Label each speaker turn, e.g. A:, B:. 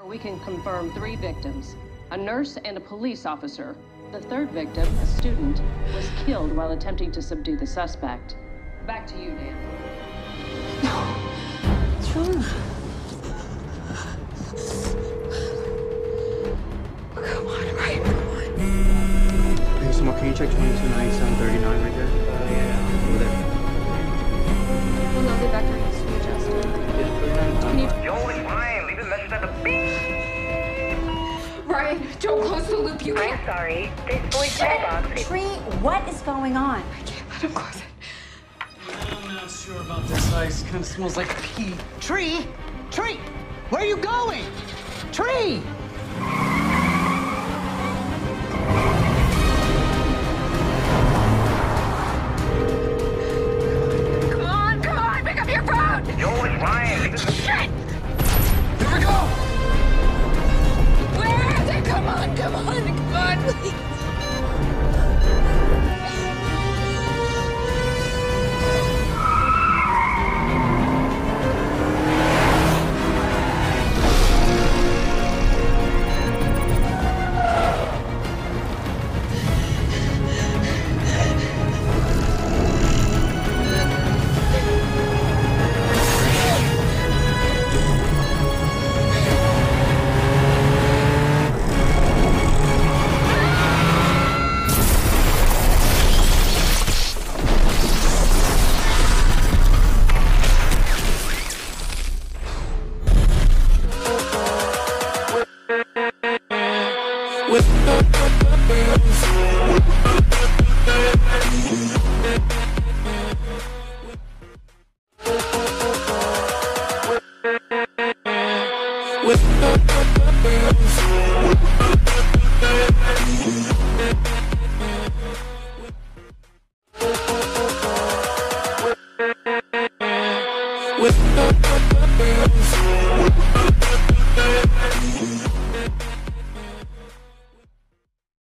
A: We can confirm 3 victims, a nurse and a police officer. The 3rd victim, a student, was killed while attempting to subdue the suspect. Back to you, Dan.
B: What's wrong? Come on, Ryan, come on.
C: Hey, Small, can you check 229739 right here? Yeah, over there.
D: Well, no, the vector needs to be adjusted.
C: Yeah, 39.
E: Joel, it's Ryan. Leave a message at the beep.
D: Ryan, don't close the loop. You can't.
E: I'm sorry. This voicemail box.
F: Tree, what is going on?
D: I can't let him close it.
G: I'm not sure about this ice. Kind of smells like pee. Tree? Tree! Where are you going? Tree!
D: Come on, pick up your phone!
E: Joel, it's Ryan. Leave a message.
D: Shit!
G: Here we go!
D: Where is it? Come on, please.
H: with